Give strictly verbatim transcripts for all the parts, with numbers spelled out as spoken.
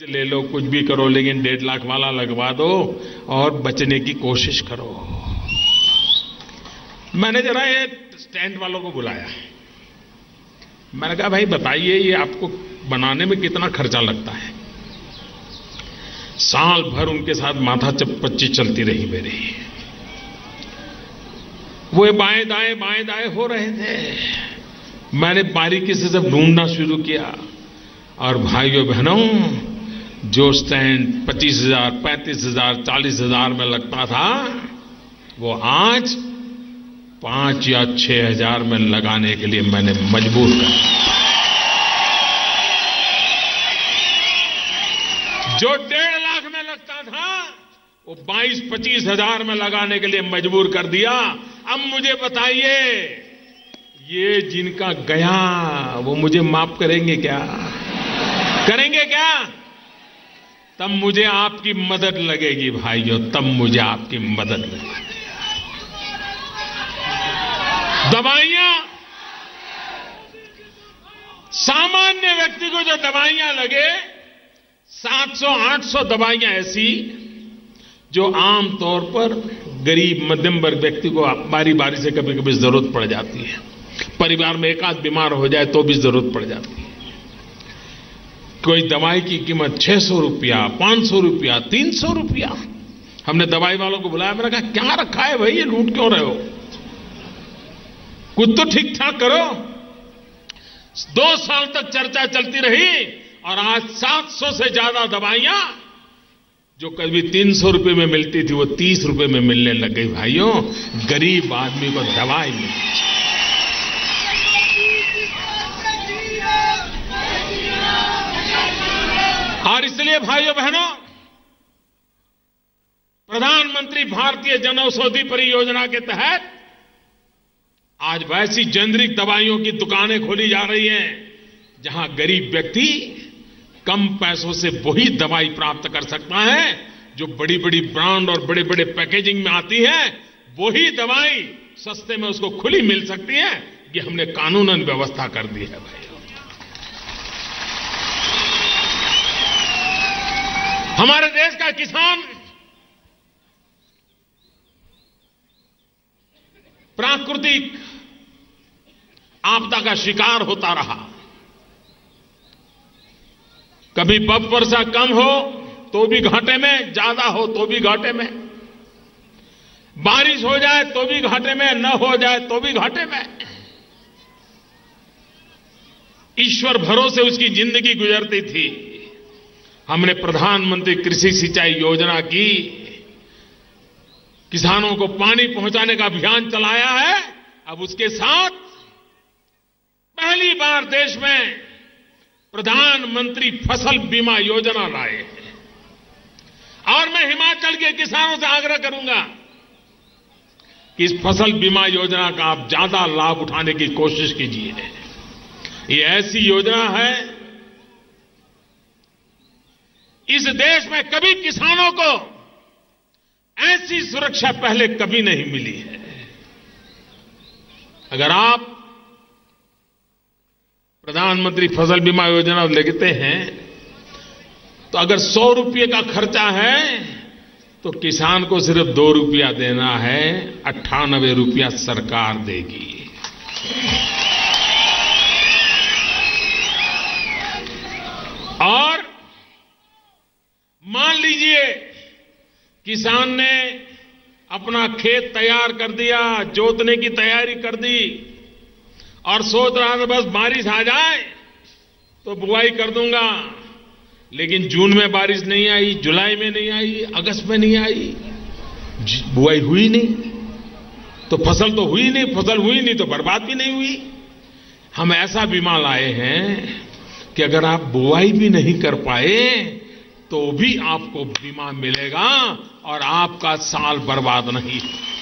ले लो, कुछ भी करो, लेकिन डेढ़ लाख वाला लगवा दो और बचने की कोशिश करो। मैंने जरा ये स्टैंड वालों को बुलाया। मैंने कहा भाई बताइए ये आपको बनाने में कितना खर्चा लगता है। साल भर उनके साथ माथा चपच्ची चलती रही मेरी। वो बाएं दाएं बाएं दाएं हो रहे थे। मैंने बारीकी से सब ढूंढना शुरू किया और भाइयों बहनों, जो स्टैंड पच्चीस हजार पैंतीस हजार चालीस हजार में लगता था, वो आज पांच या छह हजार में लगाने के लिए मैंने मजबूर कर दिया। जो डेढ़ लाख में लगता था वो बाईस पच्चीस हजार में लगाने के लिए मजबूर कर दिया। अब मुझे बताइए, ये जिनका गया वो मुझे माफ करेंगे क्या? करेंगे क्या? तब मुझे आपकी मदद लगेगी भाइयों, तब मुझे आपकी मदद लगेगी। दवाइयां, सामान्य व्यक्ति को जो दवाइयां लगे, सात सौ आठ सौ दवाइयां ऐसी जो आमतौर पर गरीब मध्यम वर्ग व्यक्ति को बारी बारी से कभी कभी जरूरत पड़ जाती है। परिवार में एक आध बीमार हो जाए तो भी जरूरत पड़ जाती है। कोई दवाई की कीमत छह सौ रुपया, पांच सौ रुपया, तीन सौ रुपया। हमने दवाई वालों को बुलाया। मैंने कहा क्या रखा है भाई, ये लूट क्यों रहे हो? कुछ तो ठीक ठाक करो। दो साल तक चर्चा चलती रही और आज सात सौ से ज्यादा दवाइयां जो कभी तीन सौ रुपये में मिलती थी वो तीस रुपये में मिलने लग गई। भाइयों, गरीब आदमी को दवाई मिलती। और इसलिए भाइयों बहनों, प्रधानमंत्री भारतीय जनऔषधि परियोजना के तहत आज वैसी जेनरिक दवाइयों की दुकानें खोली जा रही हैं जहां गरीब व्यक्ति कम पैसों से वही दवाई प्राप्त कर सकता है जो बड़ी बड़ी ब्रांड और बड़े बड़े पैकेजिंग में आती है। वही दवाई सस्ते में उसको खुली मिल सकती है। ये हमने कानूनन व्यवस्था कर दी है भाई। हमारे देश का किसान प्राकृतिक आपदा का शिकार होता रहा। कभी बब वर्षा कम हो तो भी घाटे में, ज्यादा हो तो भी घाटे में, बारिश हो जाए तो भी घाटे में, न हो जाए तो भी घाटे में। ईश्वर भरोसे उसकी जिंदगी गुजरती थी। हमने प्रधानमंत्री कृषि सिंचाई योजना की, किसानों को पानी पहुंचाने का अभियान चलाया है। अब उसके साथ पहली बार देश में प्रधानमंत्री फसल बीमा योजना लाए हैं। और मैं हिमाचल के किसानों से आग्रह करूंगा कि इस फसल बीमा योजना का आप ज्यादा लाभ उठाने की कोशिश कीजिए। ये ऐसी योजना है, इस देश में कभी किसानों को ऐसी सुरक्षा पहले कभी नहीं मिली है। अगर आप प्रधानमंत्री फसल बीमा योजना लिखते हैं तो अगर सौ रुपये का खर्चा है तो किसान को सिर्फ दो रुपया देना है, अट्ठानवे रुपया सरकार देगी। और मान लीजिए किसान ने अपना खेत तैयार कर दिया, जोतने की तैयारी कर दी और सोच रहा था बस बारिश आ जाए तो बुआई कर दूंगा। लेकिन जून में बारिश नहीं आई, जुलाई में नहीं आई, अगस्त में नहीं आई, बुआई हुई नहीं, तो फसल तो हुई नहीं, फसल हुई नहीं तो बर्बाद भी नहीं हुई। हम ऐसा बीमा लाए हैं कि अगर आप बुआई भी नहीं कर पाए तो भी आपको बीमा मिलेगा और आपका साल बर्बाद नहीं।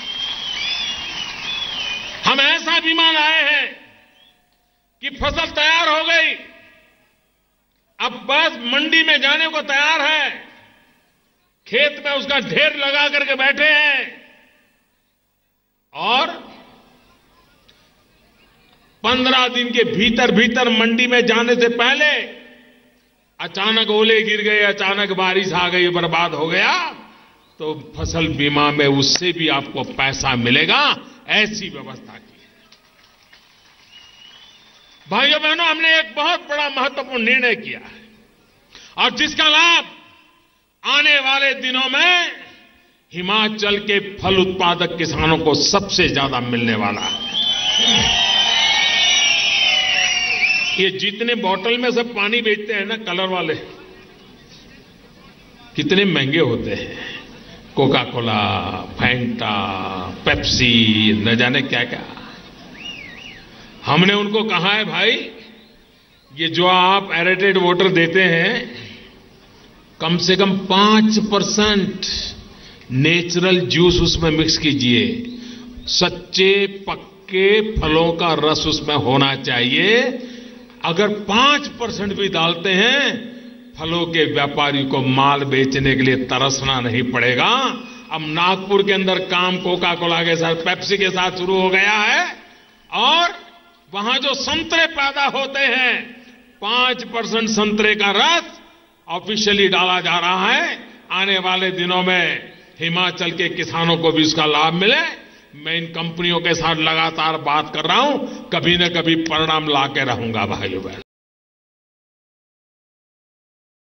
हम ऐसा बीमा लाए हैं कि फसल तैयार हो गई, अब बस मंडी में जाने को तैयार है, खेत में उसका ढेर लगा करके बैठे हैं और पंद्रह दिन के भीतर भीतर मंडी में जाने से पहले अचानक ओले गिर गए, अचानक बारिश आ गई, बर्बाद हो गया, तो फसल बीमा में उससे भी आपको पैसा मिलेगा, ऐसी व्यवस्था की है। भाइयों बहनों, हमने एक बहुत बड़ा महत्वपूर्ण निर्णय किया है और जिसका लाभ आने वाले दिनों में हिमाचल के फल उत्पादक किसानों को सबसे ज्यादा मिलने वाला है। ये जितने बोतल में सब पानी बेचते हैं ना, कलर वाले, कितने महंगे होते हैं, कोका कोला, फैंटा, पेप्सी, न जाने क्या क्या। हमने उनको कहा है, भाई ये जो आप एरेटेड वाटर देते हैं, कम से कम पांच परसेंट नेचुरल जूस उसमें मिक्स कीजिए, सच्चे पक्के फलों का रस उसमें होना चाहिए। अगर पांच परसेंट भी डालते हैं, फलों के व्यापारी को माल बेचने के लिए तरसना नहीं पड़ेगा। अब नागपुर के अंदर काम कोका कोला के साथ, पेप्सी के साथ शुरू हो गया है और वहां जो संतरे पैदा होते हैं, पांच परसेंट संतरे का रस ऑफिशियली डाला जा रहा है। आने वाले दिनों में हिमाचल के किसानों को भी इसका लाभ मिले। मैं इन कंपनियों के साथ लगातार बात कर रहा हूं, कभी न कभी परिणाम ला के रहूंगा भाइयों बहन।